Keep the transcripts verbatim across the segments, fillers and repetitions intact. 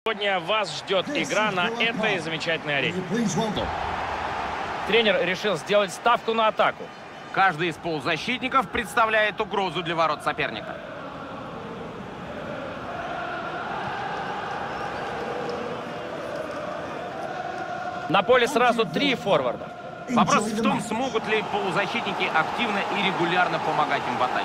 Сегодня вас ждет игра на этой замечательной арене. Тренер решил сделать ставку на атаку. Каждый из полузащитников представляет угрозу для ворот соперника. На поле сразу три форварда. Вопрос в том, смогут ли полузащитники активно и регулярно помогать им в атаке.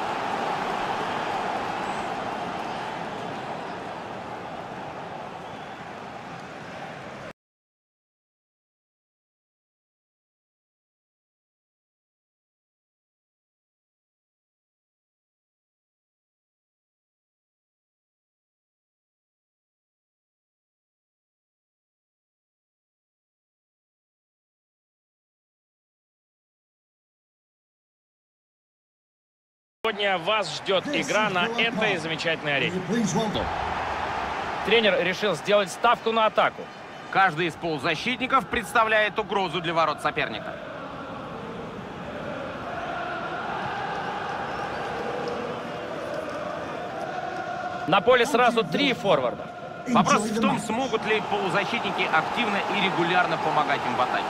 Сегодня вас ждет игра на этой замечательной арене. Тренер решил сделать ставку на атаку. Каждый из полузащитников представляет угрозу для ворот соперника. На поле сразу три форварда. Вопрос в том, смогут ли полузащитники активно и регулярно помогать им в атаке.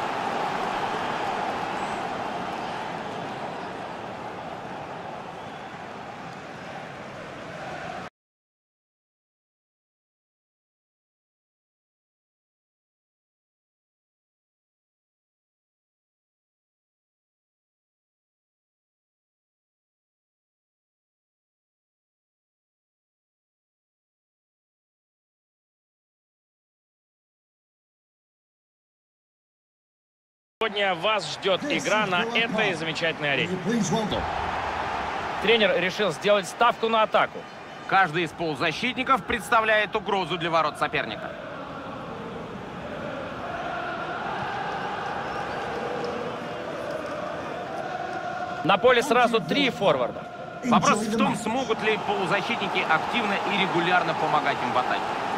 Сегодня вас ждет игра на этой замечательной арене. Тренер решил сделать ставку на атаку. Каждый из полузащитников представляет угрозу для ворот соперника. На поле сразу три форварда. Вопрос в том, смогут ли полузащитники активно и регулярно помогать им в атаке.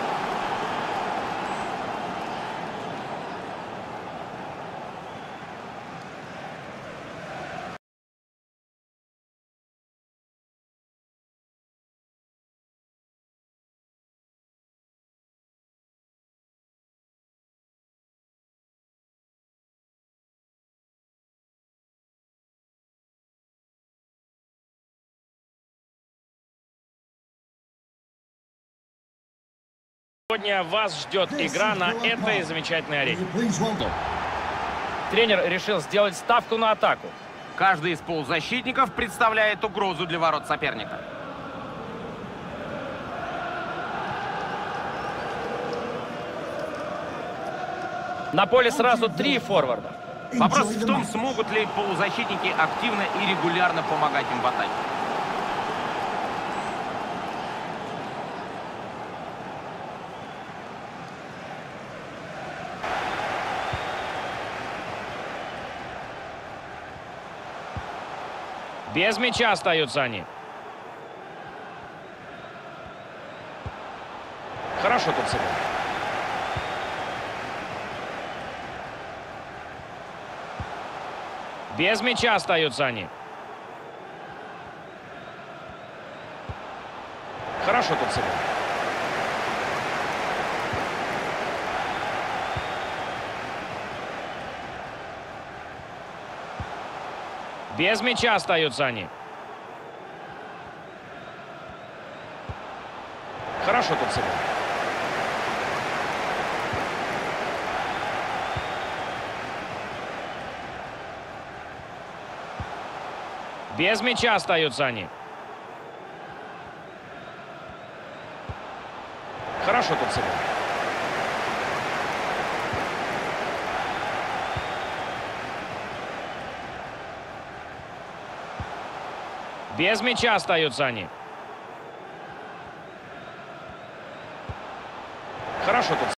Сегодня вас ждет игра на этой замечательной арене. Тренер решил сделать ставку на атаку. Каждый из полузащитников представляет угрозу для ворот соперника. На поле сразу три форварда. Вопрос в том, смогут ли полузащитники активно и регулярно помогать им в атаке. Без мяча остаются они. Хорошо тут сыграли. Без мяча остаются они. Хорошо тут сыграли. Без мяча остаются они. Хорошо тут сыграли. Без мяча остаются они. Хорошо тут сыграли. Без мяча остаются они. Хорошо тут.